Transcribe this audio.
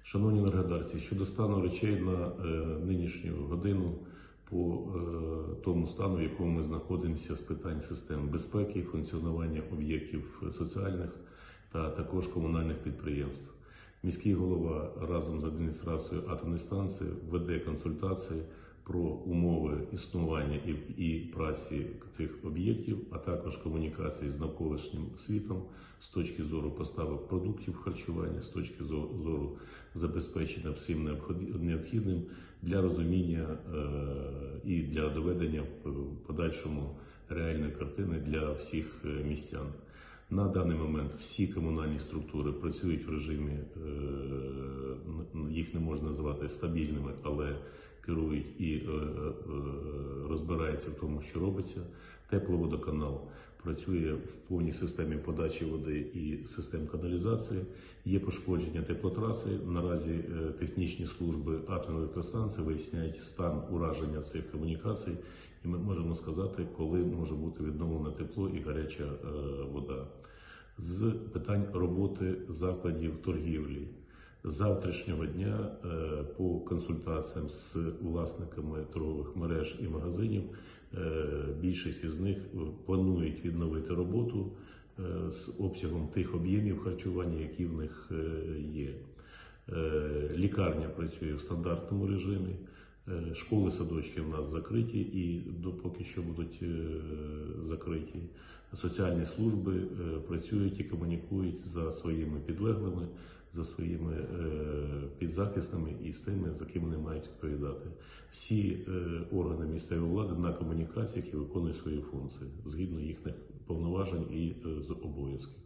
Шановні енергодарці, щодо стану речей на нинішню годину по тому стану, в якому ми знаходимося з питань систем безпеки, функціонування об'єктів соціальних та також комунальних підприємств. Міський голова разом з адміністрацією атомної станції веде консультації про умови існування і праці цих об'єктів, а також комунікації з навколишнім світом з точки зору поставок продуктів харчування, з точки зору забезпечення всім необхідним для розуміння і для доведення в подальшому реальної картини для всіх містян. На даний момент всі комунальні структури працюють в режимі, їх не можна назвати стабільними, але керують і розбираються в тому, що робиться. Тепловодоканал працює в повній системі подачі води і систем каналізації. Є пошкодження теплотраси. Наразі технічні служби атомної електростанції виясняють стан ураження цих комунікацій. І ми можемо сказати, коли може бути відновлено тепло і гаряча вода. З питань роботи закладів торгівлі. З завтрашнього дня по консультаціям з власниками торгових мереж і магазинів більшість із них планують відновити роботу з обсягом тих об'ємів харчування, які в них є. Лікарня працює в стандартному режимі. Школи, садочки в нас закриті і поки що будуть закриті. Соціальні служби працюють і комунікують за своїми підлеглими, за своїми підзахисними і з тими, за ким вони мають відповідати. Всі органи місцевої влади на комунікаціях і виконують свої функції згідно їхніх повноважень і обов'язків.